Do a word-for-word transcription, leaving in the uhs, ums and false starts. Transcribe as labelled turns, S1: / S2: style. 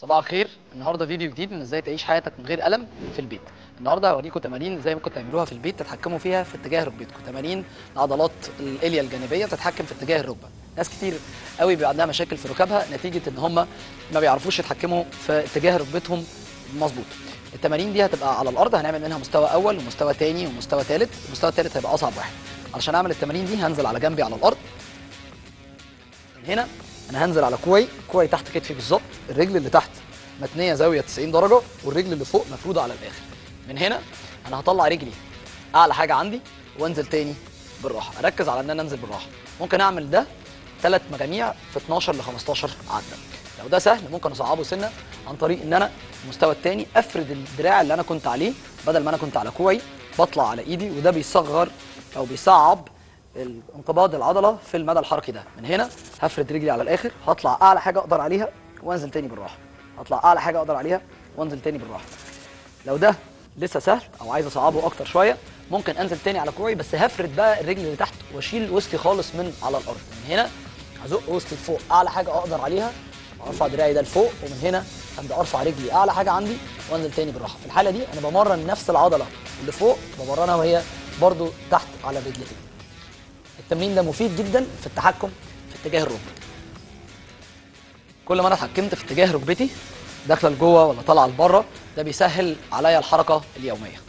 S1: صباح الخير. النهارده فيديو جديد من ازاي تعيش حياتك من غير الم في البيت. النهارده هوريكم تمارين زي ما كنتوا تعملوها في البيت تتحكموا فيها في اتجاه ركبتكم، تمارين لعضلات الاليا الجانبيه بتتحكم في اتجاه الركبه. ناس كتير قوي بيبقى عندها مشاكل في ركبها نتيجه ان هم ما بيعرفوش يتحكموا في اتجاه ركبتهم مظبوط. التمارين دي هتبقى على الارض، هنعمل منها مستوى اول ومستوى تاني ومستوى تالت. المستوى التالت هيبقى اصعب واحد. علشان اعمل التمارين دي هنزل على جنبي على الارض. من هنا انا هنزل على كوعي، كوعي تحت كتفي بالظبط، الرجل اللي تحت متنيه زاويه تسعين درجه والرجل اللي فوق مفروده على الاخر. من هنا انا هطلع رجلي اعلى حاجه عندي وانزل تاني بالراحه، اركز على ان انا انزل بالراحه. ممكن اعمل ده ثلاث مجاميع في اتناشر ل خمستاشر عده. لو ده سهل ممكن اصعبه سنه عن طريق ان انا المستوى الثاني افرد الدراع اللي انا كنت عليه، بدل ما انا كنت على كوعي بطلع على ايدي، وده بيصغر او بيصعب انقباض العضله في المدى الحركي ده. من هنا هفرد رجلي على الاخر، هطلع اعلى حاجه اقدر عليها وانزل تاني بالراحه، هطلع اعلى حاجه اقدر عليها وانزل تاني بالراحه. لو ده لسه سهل او عايز اصعبه اكتر شويه ممكن انزل تاني على كوعي، بس هفرد بقى الرجل اللي تحت واشيل وسطي خالص من على الارض. من هنا هزق وسطي لفوق اعلى حاجه اقدر عليها، ارفع دراعي ده لفوق، ومن هنا ابدا ارفع رجلي اعلى حاجه عندي وانزل تاني بالراحه. في الحاله دي انا بمرن نفس العضله اللي فوق بمرنها وهي برضو تحت على الرجلتين. التمرين ده مفيد جدا في التحكم في اتجاه الركبه. كل ما انا اتحكمت في اتجاه ركبتي داخله لجوه ولا طالعه لبره ده بيسهل عليا الحركه اليوميه.